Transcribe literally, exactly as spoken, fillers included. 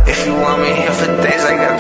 If you want me here for days, I got